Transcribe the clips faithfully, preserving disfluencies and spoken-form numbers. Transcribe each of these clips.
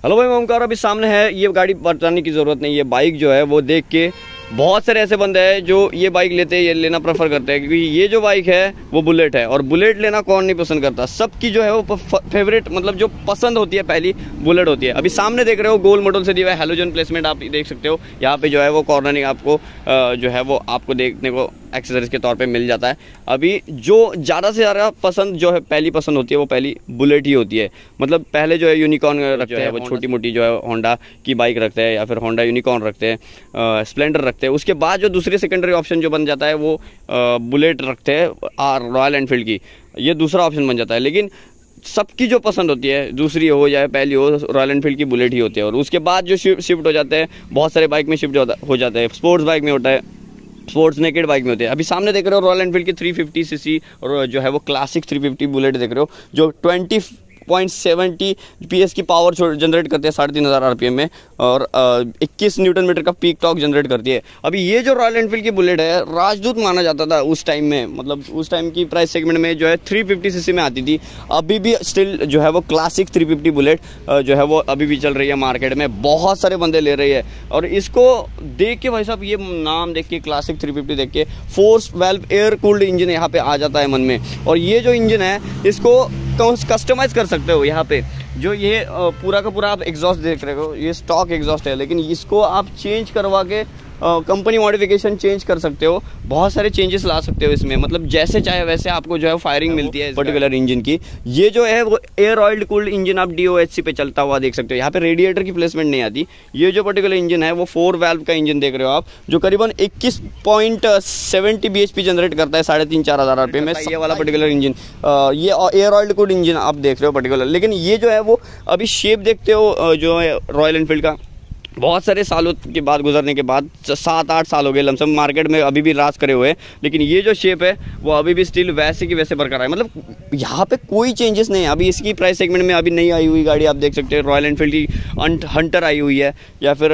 Hello भाई, मैं ओमकार। अभी सामने है, ये गाड़ी बताने की ज़रूरत नहीं है। बाइक जो है वो देख के बहुत सारे ऐसे बंदे हैं जो ये बाइक लेते हैं, ये लेना प्रेफर करते हैं, क्योंकि ये जो बाइक है वो बुलेट है। और बुलेट लेना कौन नहीं पसंद करता, सबकी जो है वो फेवरेट, मतलब जो पसंद होती है पहली बुलेट होती है। अभी सामने देख रहे हो गोल मॉडल से दिया हुआ है, हेलोजन प्लेसमेंट आप देख सकते हो। यहाँ पे जो है वो कॉर्नरिंग आपको जो है वो आपको देखने को एक्सेसरीज के तौर पे मिल जाता है। अभी जो ज़्यादा से ज़्यादा पसंद जो है पहली पसंद होती है वो पहली बुलेट ही होती है। मतलब पहले जो है यूनिकॉर्न रखते हैं, वो छोटी मोटी जो है होंडा की बाइक रखते हैं, या फिर होंडा यूनिकॉर्न रखते हैं, स्प्लेंडर रखते हैं। उसके बाद जो दूसरी सेकेंडरी ऑप्शन जो बन जाता है वो बुलेट रखते हैं, और रॉयल एनफील्ड की ये दूसरा ऑप्शन बन जाता है। लेकिन सबकी जो पसंद होती है, दूसरी हो जाए पहली हो, रॉयल एनफील्ड की बुलेट ही होती है। और उसके बाद जो शिफ्ट हो जाते हैं, बहुत सारे बाइक में शिफ्ट हो जाते हैं। स्पोर्ट्स बाइक में होता है, स्पोर्ट्स नेकेड बाइक में होते हैं। अभी सामने देख रहे हो रॉयल एनफील्ड की थ्री फिफ्टी सीसी और जो है वो क्लासिक थ्री फिफ्टी बुलेट देख रहे हो, जो ट्वेंटी पॉइंट सेवेंटी पीएस की पावर जनरेट करते हैं साढ़े तीन हज़ार आरपीएम में, और इक्कीस न्यूटन मीटर का पीक टॉर्क जनरेट करती है। अभी ये जो रॉयल एनफील्ड की बुलेट है, राजदूत माना जाता था उस टाइम में, मतलब उस टाइम की प्राइस सेगमेंट में जो है थ्री फिफ्टी सीसी में आती थी। अभी भी स्टिल जो है वो क्लासिक थ्री फिफ्टी बुलेट जो है वो अभी भी चल रही है मार्केट में, बहुत सारे बंदे ले रही है। और इसको देख के भाई साहब, ये नाम देख के, क्लासिक थ्री फिफ्टी देख के, four valve air cooled engine यहाँ पे आ जाता है मन में। और ये जो इंजन है इसको कस्टमाइज कर सकते हो। यहाँ पे जो ये पूरा का पूरा आप एग्जॉस्ट देख रहे हो, ये स्टॉक एग्जॉस्ट है, लेकिन इसको आप चेंज करवा के कंपनी मॉडिफिकेशन चेंज कर सकते हो, बहुत सारे चेंजेस ला सकते हो इसमें। मतलब जैसे चाहे वैसे आपको जो है फायरिंग मिलती है पर्टिकुलर इंजन की। ये जो है वो एयर ऑयल्ड कूल्ड इंजन आप डीओएचसी पे चलता हुआ देख सकते हो। यहाँ पे रेडिएटर की प्लेसमेंट नहीं आती। ये जो पर्टिकुलर इंजन है वो फोर वाल्व का इंजन देख रहे हो आप, जो करीबन इक्कीस point seventy B H P generate करता है साढ़े तीन चार हज़ार आरपीएम में। ये वाला पर्टिकुलर इंजन, ये एयर ऑयल्ड कूल्ड इंजन आप देख रहे हो पर्टिकुलर। लेकिन ये जो है वो अभी शेप देखते हो जो है रॉयल एनफील्ड का, बहुत सारे सालों के बाद गुजरने के बाद, सात आठ साल हो गए लमसम मार्केट में अभी भी राज करे हुए हैं, लेकिन ये जो शेप है वो अभी भी स्टिल वैसे की वैसे बरकरार है। मतलब यहाँ पे कोई चेंजेस नहीं है। अभी इसकी प्राइस सेगमेंट में अभी नहीं आई हुई गाड़ी आप देख सकते हैं, रॉयल एनफील्ड की हंटर आई हुई है, या फिर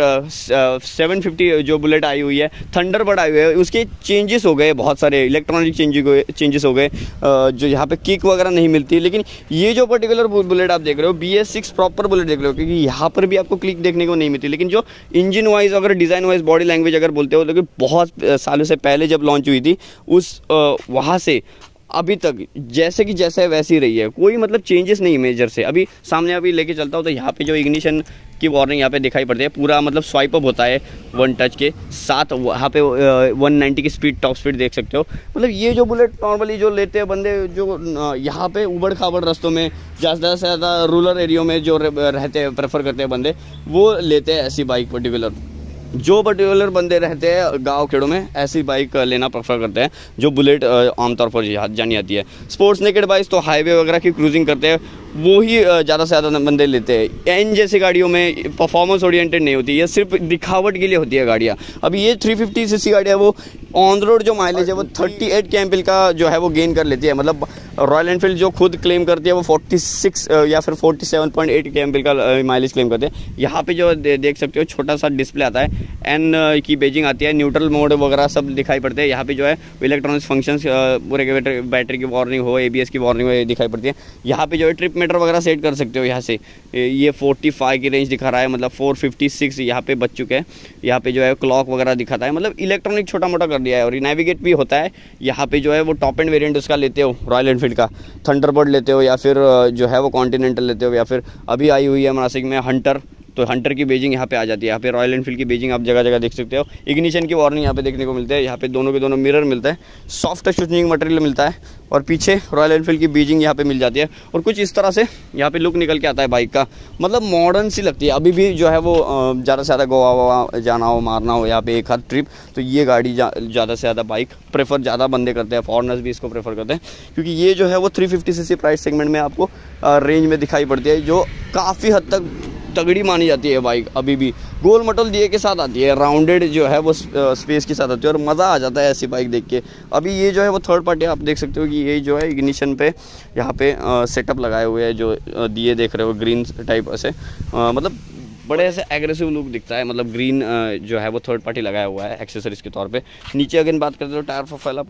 सेवन फिफ्टी जो बुलेट आई हुई है, थंडरबर्ड आई हुई है। उसके चेंजेस हो गए, बहुत सारे इलेक्ट्रॉनिक चेंजेस हो गए, जो यहाँ पे किक वगैरह नहीं मिलती। लेकिन ये जो पर्टिकुलर बुलेट आप देख रहे हो, B S six proper Bullet देख रहे हो, क्योंकि यहाँ पर भी आपको क्लिक देखने को नहीं मिलती। लेकिन जो इंजन वाइज, अगर डिज़ाइन वाइज, बॉडी लैंग्वेज अगर बोलते हो, तो बहुत सालों से पहले जब लॉन्च हुई थी उस वहाँ से अभी तक जैसे कि जैसे वैसी ही रही है, कोई मतलब चेंजेस नहीं मेजर से। अभी सामने अभी लेके चलता हूँ तो यहाँ पे जो इग्निशन की वार्निंग यहाँ पे दिखाई पड़ती है, पूरा मतलब स्वाइप अप होता है वन टच के साथ। वहाँ पे वन नाइंटी की स्पीड, टॉप स्पीड देख सकते हो। मतलब ये जो बुलेट नॉर्मली जो लेते हैं बंदे, जो यहाँ पे उबड़ खाबड़ रास्तों में, ज़्यादा से ज़्यादा रूरल एरियो में जो रहते हैं, प्रेफर करते हैं बंदे, वो लेते हैं ऐसी बाइक। पर्टिकुलर जो पर्टिकुलर बंदे रहते हैं गांव खेड़ों में, ऐसी बाइक लेना प्रेफर करते हैं, जो बुलेट आमतौर पर जानी जाती है। स्पोर्ट्स नेकेड बाइक तो हाईवे वगैरह की क्रूजिंग करते हैं, वो ही ज़्यादा से ज़्यादा बंदे लेते हैं। एन जैसी गाड़ियों में परफॉर्मेंस ओरिएंटेड नहीं होती, ये सिर्फ दिखावट के लिए होती है गाड़ियाँ। अभी ये थ्री फिफ्टी सीसी गाड़ी है, वो ऑन रोड जो माइलेज है वो thirty eight K M P का जो है वो गेन कर लेती है। मतलब रॉयल एनफील्ड जो खुद क्लेम करती है वो फोर्टी सिक्स या फिर forty seven point eight K M P का माइलेज क्लेम करते हैं। यहाँ पे जो दे, देख सकते हो छोटा सा डिस्प्ले आता है, एन की बेजिंग आती है, न्यूट्रल मोड वगैरह सब दिखाई पड़ते हैं। यहाँ पे जो है इलेक्ट्रॉनिक्स फंक्शंस, पूरे के बैटरी की वार्निंग हो, एबीएस की वार्निंग हो, दिखाई पड़ती है। यहाँ पे जो है ट्रिप मीटर वगैरह सेट कर सकते हो यहाँ से। ये पैंतालीस की रेंज दिखा रहा है, मतलब चार सौ छप्पन यहाँ पे बच चुके हैं। यहाँ पे जो है क्लॉक वगैरह दिखाता है, मतलब इलेक्ट्रॉनिक छोटा मोटा कर दिया है। और नेविगेट भी होता है। यहाँ पे जो है वो टॉप एंड वेरिएंट उसका लेते हो, रॉयल एनफील्ड का थंडरबर्ड लेते हो, या फिर जो है वो कॉन्टिनेंटल लेते हो, या फिर अभी आई हुई है नासिक में हंटर, तो हंटर की बेजिंग यहाँ पे आ जाती है। यहाँ पे रॉयल एनफील्ड की बेजिंग आप जगह जगह देख सकते हो। इग्निशन की वार्निंग यहाँ पे देखने को मिलता है। यहाँ पे दोनों के दोनों मिरर मिलता है, सॉफ्ट टचिंग मटेरियल मिलता है, और पीछे रॉयल एनफील्ड की बेजिंग यहाँ पे मिल जाती है। और कुछ इस तरह से यहाँ पे लुक निकल के आता है बाइक का, मतलब मॉडर्न सी लगती है। अभी भी जो है वो ज़्यादा से ज़्यादा गोवा वोवा जाना हो, मारना हो यहाँ पे एक हाथ ट्रिप, तो ये गाड़ी ज़्यादा से ज़्यादा बाइक प्रेफर ज़्यादा बंदे करते हैं। फॉरनर्स भी इसको प्रेफर करते हैं, क्योंकि ये जो है वो three fifty C C price segment में आपको रेंज में दिखाई पड़ती है, जो काफ़ी हद तक तगड़ी मानी जाती है बाइक। अभी भी गोल मटोल दिए के साथ आती है, राउंडेड जो है वो स्पेस के साथ आती है, और मज़ा आ जाता है ऐसी बाइक देख के। अभी ये जो है वो थर्ड पार्टी आप देख सकते हो कि ये जो है इग्निशन पे यहाँ पे सेटअप लगाए हुए हैं, जो दिए देख रहे हो ग्रीन टाइप ऐसे, मतलब बड़े ऐसे एग्रेसिव लुक दिखता है। मतलब ग्रीन जो है वो थर्ड पार्टी लगाया हुआ है एक्सेसरीज के तौर पे। नीचे अगर बात करते हो टायर प्रोफाइल, आपको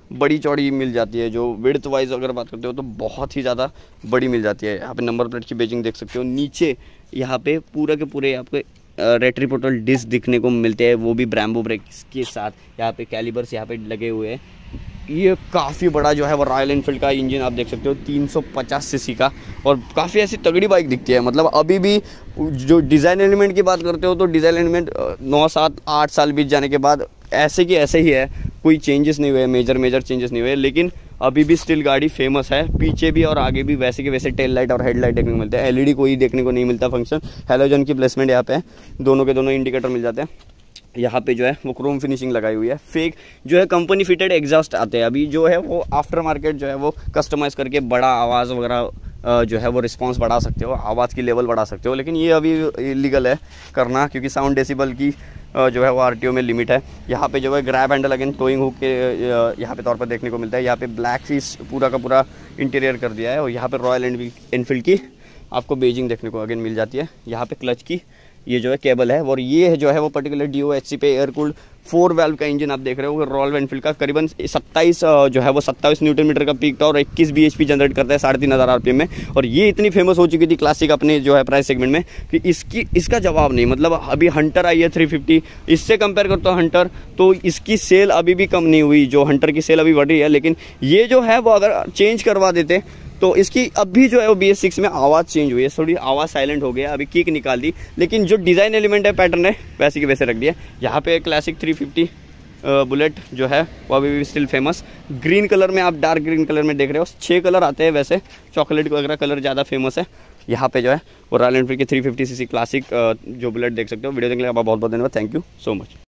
बड़ी चौड़ी मिल जाती है। जो विड्थ वाइज अगर बात करते हो तो बहुत ही ज़्यादा बड़ी मिल जाती है। यहाँ पे नंबर प्लेट की बेजिंग देख सकते हो। नीचे यहाँ पे पूरा के पूरे आपके रेट्रीपोर्टल डिस्क दिखने को मिलते हैं, वो भी ब्रैम्बो ब्रेक्स के साथ। यहाँ पे कैलिबर्स यहाँ पे लगे हुए हैं। ये काफ़ी बड़ा जो है वो रॉयल एनफील्ड का इंजन आप देख सकते हो, तीन सौ पचास सीसी का, और काफ़ी ऐसी तगड़ी बाइक दिखती है। मतलब अभी भी जो डिज़ाइन एलिमेंट की बात करते हो तो डिज़ाइन एलिमेंट नौ सात आठ साल बीत जाने के बाद ऐसे की ऐसे ही है, कोई चेंजेस नहीं हुए, मेजर मेजर चेंजेस नहीं हुए, लेकिन अभी भी स्टिल गाड़ी फेमस है। पीछे भी और आगे भी वैसे के वैसे टेल लाइट और हेड लाइट देखने को मिलते हैं। एलईडी कोई देखने को नहीं मिलता फंक्शन। हैलोजन की प्लेसमेंट यहाँ पे है, दोनों के दोनों इंडिकेटर मिल जाते हैं। यहाँ पे जो है वो क्रोम फिनिशिंग लगाई हुई है। फेक जो है कंपनी फिटेड एग्जॉस्ट आते हैं। अभी जो है वो आफ्टर मार्केट जो है वो कस्टमाइज़ करके बड़ा आवाज़ वगैरह जो है वो रिस्पांस बढ़ा सकते हो, आवाज़ की लेवल बढ़ा सकते हो, लेकिन ये अभी इलीगल है करना, क्योंकि साउंड डेसिबल की जो है वो आरटीओ में लिमिट है। यहाँ पे जो है grab handle again towing hook के यहाँ पे तौर पर देखने को मिलता है। यहाँ पे ब्लैक फीस पूरा का पूरा इंटीरियर कर दिया है, और यहाँ पे रॉयल एनफील्ड की आपको बेजिंग देखने को अगेन मिल जाती है। यहाँ पे क्लच की ये जो है केबल है, और ये जो है वो particular D O H C पे एयर कूल्ड फोर वेल्व का इंजन आप देख रहे हो। रॉयल एनफील्ड का करीबन सत्ताईस जो है वो सत्ताईस न्यूटन मीटर का पीक था, और इक्कीस बी एच पी जनरेट करता है साढ़े तीन हज़ार आर पी एम में। और ये इतनी फेमस हो चुकी थी क्लासिक अपने जो है प्राइस सेगमेंट में कि इसकी इसका जवाब नहीं। मतलब अभी हंटर आई है थ्री फिफ्टी, इससे कंपेयर करता हूँ हंटर, तो इसकी सेल अभी भी कम नहीं हुई। जो हंटर की सेल अभी बढ़ रही है, लेकिन ये जो है वो अगर चेंज करवा देते तो इसकी अभी जो है वो बी एस सिक्स में आवाज़ चेंज हुई है, थोड़ी आवाज़ साइलेंट हो गया, अभी किक निकाल दी, लेकिन जो डिज़ाइन एलिमेंट है, पैटर्न है, वैसे के वैसे रख दिया। यहाँ पे क्लासिक थ्री फिफ्टी बुलेट जो है वो अभी भी स्टिल फेमस। ग्रीन कलर में आप डार्क ग्रीन कलर में देख रहे हो, छः कलर आते हैं वैसे, चॉकलेट वगैरह कलर ज़्यादा फेमस है। यहाँ पे जो है वो रॉयल एनफील्ड की थ्री फिफ्टी सीसी क्लासिक जो बुलेट देख सकते हो। वीडियो देखने के लिए बहुत बहुत धन्यवाद। Thank you so much.